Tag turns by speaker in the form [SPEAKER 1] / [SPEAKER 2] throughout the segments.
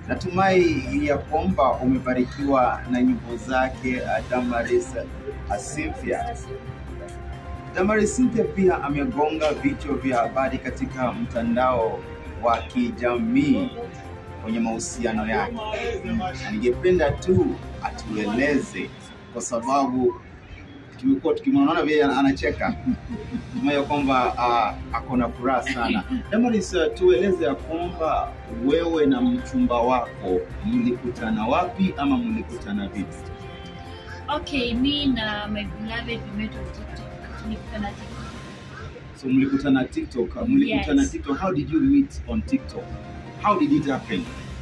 [SPEAKER 1] Natumai ya kwamba umebarikiwa na nyimbo zake Damaris Cynthia. Damaris Cynthia pia amegonga vichwa vya habari katika mtandao wa kijamii kwenye mahusiano yake. Ningependa tu atueleze, kwa sababu tumekuwa tukimwona vile anacheka. Tumeona kwamba ako na furaha sana. Damaris, tueleze ya kwamba wewe na mchumba wako mlikutana wapi ama mlikutana vipi?
[SPEAKER 2] Okay, me na my beloved we met on TikTok. Tulikutana TikTok.
[SPEAKER 1] So mlikutana TikTok. Mlikutana
[SPEAKER 2] Yes.
[SPEAKER 1] TikTok. How did you meet on TikTok? How did it happen?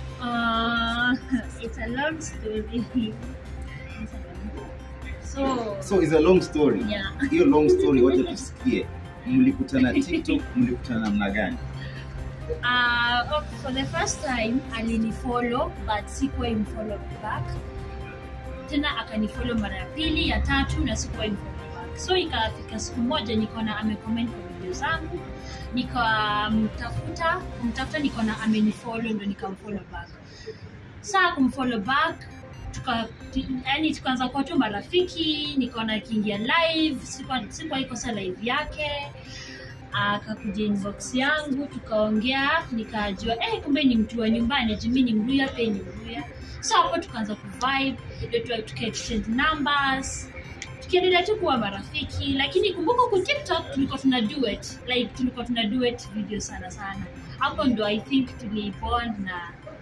[SPEAKER 2] It's a long story.
[SPEAKER 1] So it's a long story.
[SPEAKER 2] Yeah.
[SPEAKER 1] Hiyo long story wacha tusikie. Mlikutana TikTok, mlikutana namna gani?
[SPEAKER 2] For the first time alinifollow but sikuwa imfollow back. Tena akanifollow mara ya pili, ya tatu na sikuwa imfollow back. So ikafika siku moja nikaona amecomment kwa video zangu. Nikamtafuta nikaona amenifollow ndo nikamfollow back. Sasa kumfollow back tukaanza kuwa tu marafiki, nikaona akiingia live, sikuwa ikosa live yake. Akakuja inbox yangu, tukaongea, nikajua kumbe ni mtu wa nyumbani, mimi ni Mluya, pia ni Mluya. So hapo tukaanza kuvibe, ndio tuka-exchange numbers. Tukiendelea tu kuwa marafiki, lakini kumbuka kwa TikTok tulikuwa tuna duet video sana. Hapo ndo I think tulibond na.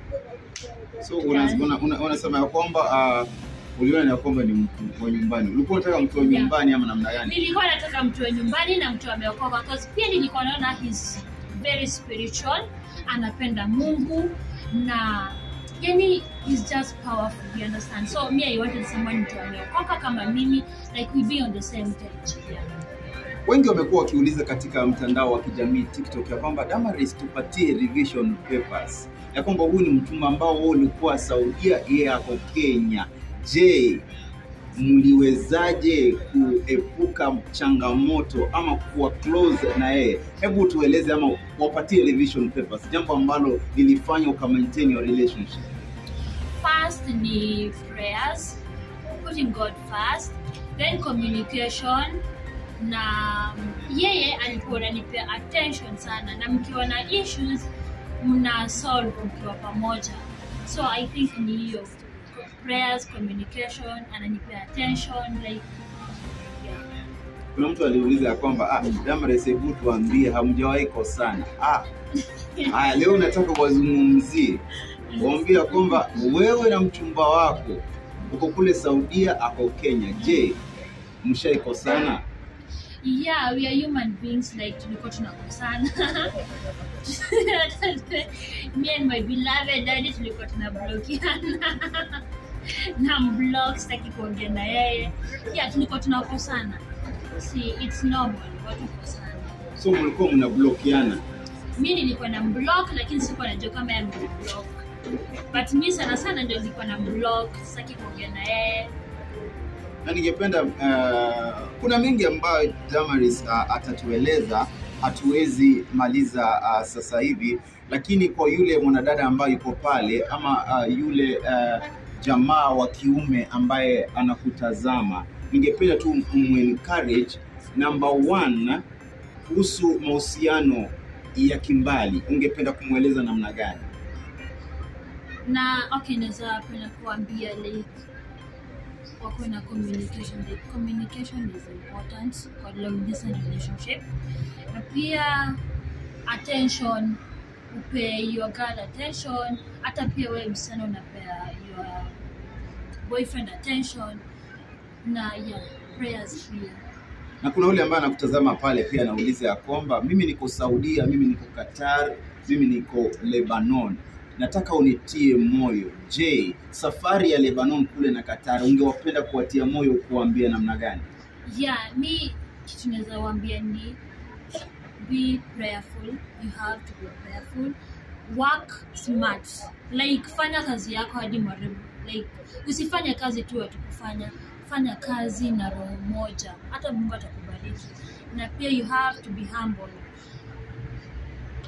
[SPEAKER 1] So unasema ya kwamba uliona ya kwamba ni mtu wa nyumbani. Ulikuwa unataka mtu wa nyumbani ama namna gani?
[SPEAKER 2] Nilikuwa nataka mtu wa nyumbani na mtu ameokoka, because pia nilikuwa naona he's very spiritual, anapenda Mungu na yani he's just powerful, you understand? So me I wanted someone mtu ameokoka kama mimi, like we be on the same page. Yeah.
[SPEAKER 1] Wengi wamekuwa wakiuliza katika mtandao wa kijamii TikTok ya kwamba Damaris, tupatie revision papers. Ya kwamba huyu ni mchumba ambao wewe ulikuwa Saudia, yeye ako Kenya. Je, mliwezaje kuepuka changamoto ama kuwa close na yeye? Hebu tueleze ama wapatie revision papers, jambo ambalo lilifanya ukamaintain your relationship.
[SPEAKER 2] First ni prayers, putting God first, then communication, na yeye alikuwa ananipea attention sana, na mkiwa na issues mna solve mkiwa pamoja. So I think ni hiyo, prayers, communication, ananipea attention, like yeah.
[SPEAKER 1] Kuna mtu aliuliza ya kwamba Damaris, hebu tuambie hamjawahi kosana. Haya, leo nataka wazungumzie. Waambie kwamba wewe na mchumba wako uko kule Saudia, ako Kenya. Je, mshaikosana?
[SPEAKER 2] Yeah, we are human beings, like tulikuwa tunakosana. Me and my beloved daddy tulikuwa tunablokiana. Na mblock sitaki kuongea na yeye. Yeah, tulikuwa tunakosana. See, it's normal watu kukosana.
[SPEAKER 1] So mlikuwa mnablokiana?
[SPEAKER 2] Mimi nilikuwa na block lakini sikuwa najua kama yeye block. But mimi sana ndio nilikuwa na block, sitaki kuongea na yeye.
[SPEAKER 1] Na ningependa kuna mengi ambayo Damaris atatueleza, hatuwezi maliza sasa hivi, lakini kwa yule mwanadada ambaye yuko pale ama yule jamaa wa kiume ambaye anakutazama, ningependa tu encourage, number 1, kuhusu mahusiano ya kimbali, ungependa kumweleza namna gani?
[SPEAKER 2] Na okay, naweza penda kuambia like wako na communication. Like communication is important for long distance relationship. Na pia attention, upe your girl attention, hata pia wewe msichana unapea your boyfriend attention, na yeah, prayers pia.
[SPEAKER 1] Na kuna yule ambaye anakutazama pale pia anauliza ya kwamba mimi niko Saudia, mimi niko Qatar, mimi niko Lebanon, nataka unitie moyo. Je, safari ya Lebanon kule na Qatar ungewapenda kuwatia moyo, kuambia namna gani?
[SPEAKER 2] Yeah, me kitu naweza waambia ni be prayerful. You have to be prayerful. Work smart. Like fanya kazi yako hadi marehemu. Like usifanye kazi tu atukufanya. Fanya kazi na roho moja. Hata Mungu atakubariki. Na pia you have to be humble.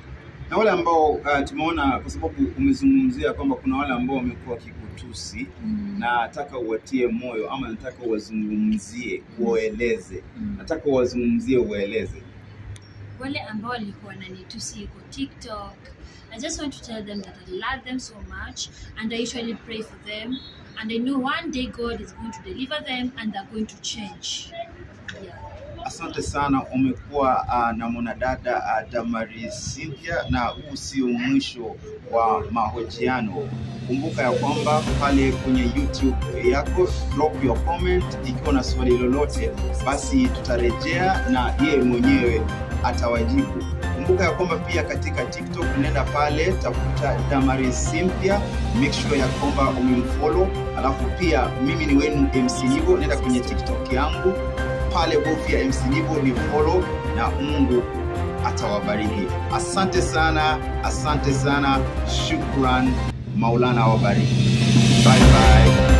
[SPEAKER 1] Na wale ambao tumeona, kwa sababu umezungumzia kwamba kuna wale ambao wamekuwa kikutusi, na nataka uwatie moyo ama nataka uwazungumzie, ueleze. Nataka uwazungumzie, ueleze.
[SPEAKER 2] Wale ambao walikuwa wananitusi kwa TikTok, I just want to tell them that I love them so much and I usually pray for them and I know one day God is going to deliver them and they're going to change. Yeah.
[SPEAKER 1] Asante sana, umekuwa na mwanadada Damaris Cynthia, na huu sio mwisho wa mahojiano. Kumbuka ya kwamba pale kwenye YouTube yako drop your comment ikiwa na swali lolote, basi tutarejea na yeye mwenyewe atawajibu. Kumbuka ya kwamba pia katika TikTok nenda pale tafuta Damaris Cynthia, make sure ya kwamba umemfollow. Alafu pia mimi ni wenu MC Nivo, nenda kwenye TikTok yangu pale bofia MC Nivo ni follow, na Mungu atawabariki. Asante sana, shukran, Maulana wabariki. Bye bye.